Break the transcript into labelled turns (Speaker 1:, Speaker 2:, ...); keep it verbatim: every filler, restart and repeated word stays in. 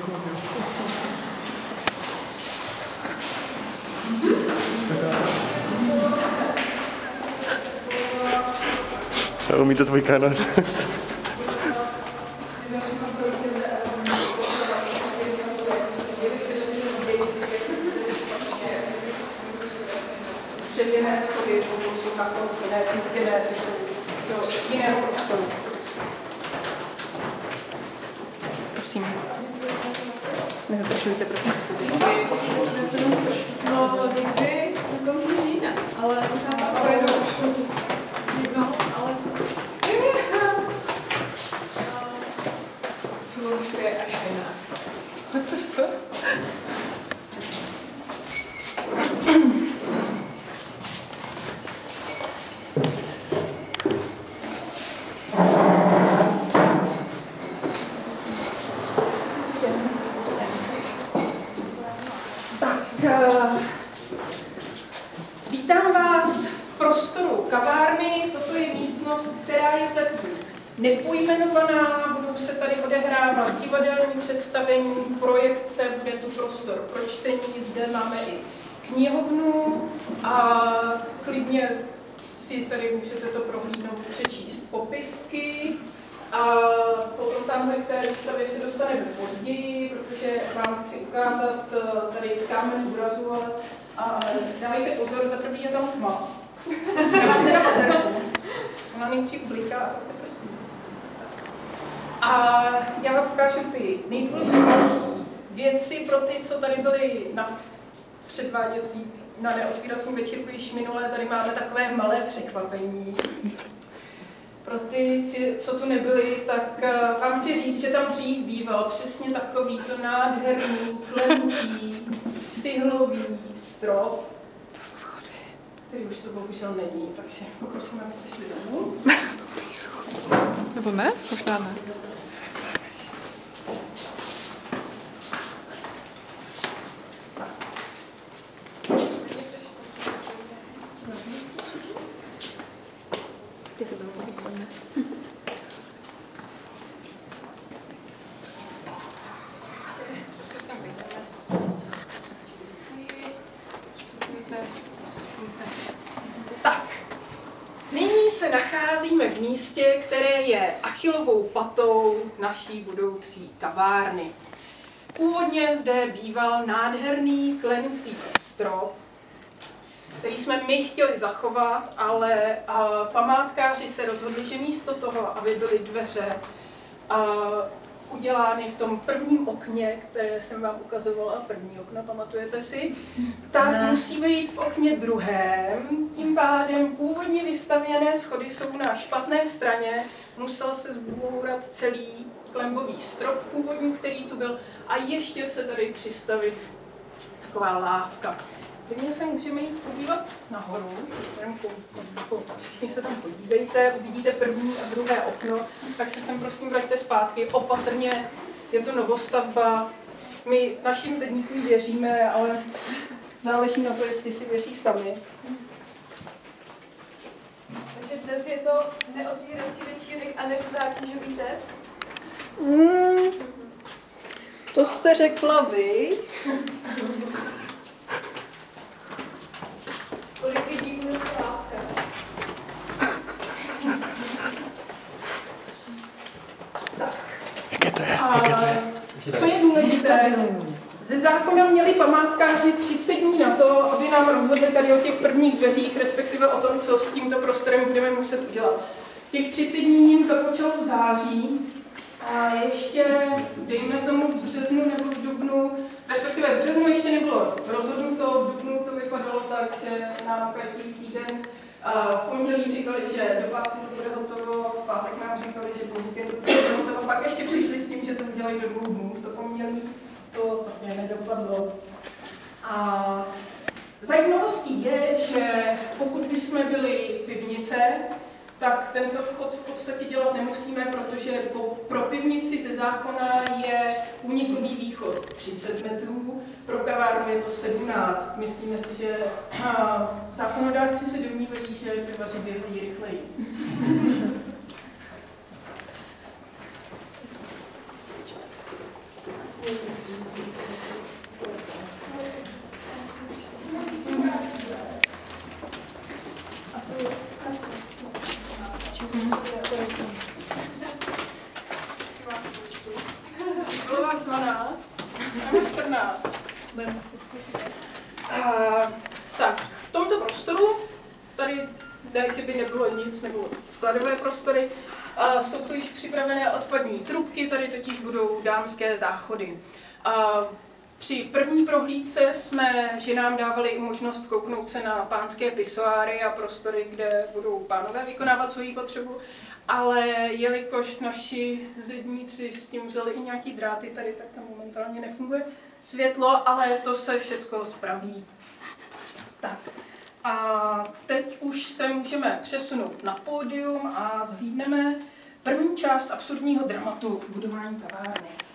Speaker 1: Umí to tvůj kanál.
Speaker 2: Předěné schody, jsou na konci, ne zděné, ty jsou do jiného prostoru. Prosím. Nezaprašujte, prosím.
Speaker 3: No, někdy na konci října, ale možná to je jedno, ale
Speaker 2: filozofie až jinak. Co to? Vítám vás v prostoru kavárny. Toto je místnost, která je zatím nepojmenovaná. Budou se tady odehrávat divadelní představení, projekce, bude tu prostor pro čtení. Zde máme i knihovnu a klidně si tady můžete to prohlídnout, přečíst popisky. A potom tamhle k té výstavě se dostaneme později, protože vám chci ukázat tady kámen úrazu, ale a dávejte pozor, za první je tam tma. Já mám teda baterku. Ona nejdřív bliká a pak prosím. A já vám ukážu ty nejdůležitější věci pro ty, co tady byli na předváděcí, na neotvíracím večírku již minulé. Tady máme takové malé překvapení. Pro ty, co tu nebyli, tak vám chci říct, že tam dřív býval přesně takovýto nádherný, klenutý, cihlový strop, který už to bohužel není, takže poprosím, abyste šli domů.
Speaker 3: nebo ne? Možná ne. Ty se domů vidíme.
Speaker 2: Tak, nyní se nacházíme v místě, které je Achillovou patou naší budoucí kavárny. Původně zde býval nádherný klenutý strop, který jsme my chtěli zachovat, ale a, památkáři se rozhodli, že místo toho, aby byly dveře a, udělány v tom prvním okně, které jsem vám ukazovala, první okno, pamatujete si, tak ne. Musí být v okně druhém. Tím pádem původně vystavěné schody jsou na špatné straně, musel se zbourat celý klembový strop původní, který tu byl, a ještě se tady přistavit taková lávka. Klidně se můžeme jít podívat nahoru, všichni se tam podívejte, uvidíte první a druhé okno, tak se sem prosím vraťte zpátky, opatrně, je to novostavba, my našim zedníkům věříme, ale záleží na to, jestli si věří sami.
Speaker 3: Takže dnes je to neotvírací večírek a nezátěžový test?
Speaker 2: Mm, to jste řekla vy.
Speaker 3: Kolik lidí bude lávka?
Speaker 2: Tak.
Speaker 1: Jaké to je?
Speaker 2: A
Speaker 1: Jaké to je?
Speaker 2: co je důležité, ze zákona měli památkáři třicet dní na to, aby nám rozhodli tady o těch prvních dveřích, respektive o tom, co s tímto prostorem budeme muset udělat. Těch třicet dní jim započalo v září a ještě, dejme tomu v březnu nebo v dubnu, respektive v březnu ještě nebylo rozhodnuto, v dubnu to vypadalo tak, že nám každý týden v pondělí říkali, že do pátku to bude hotovo, v pátek nám říkali, že po víkendu to bude hotovo, pak ještě přišli s tím, že to udělají do dvou dnů, to pondělí, to také nedopadlo. A zajímavostí je, že pokud bychom byli pivnice, tak tento vchod v podstatě dělat nemusíme, protože po, pro pivnici ze zákona je únikový východ třicet metrů, pro kavárnu je to sedmnáct. Myslíme si, že zákonodárci se domnívají, že pivaři běhají rychleji. Bylo vás dvanáct, máme čtrnáct. A, tak, v tomto prostoru, tady, tady si by nebylo nic, nebo skladové prostory, a jsou tu již připravené odpadní trubky, tady totiž budou dámské záchody. A při první prohlídce jsme ženám dávali i možnost kouknout se na pánské pisoáry a prostory, kde budou pánové vykonávat svoji potřebu, ale jelikož naši zedníci s tím vzali i nějaký dráty tady, tak tam momentálně nefunguje světlo, ale to se všecko spraví. Tak. A teď už se můžeme přesunout na pódium a zhlídneme první část absurdního dramatu budování kavárny.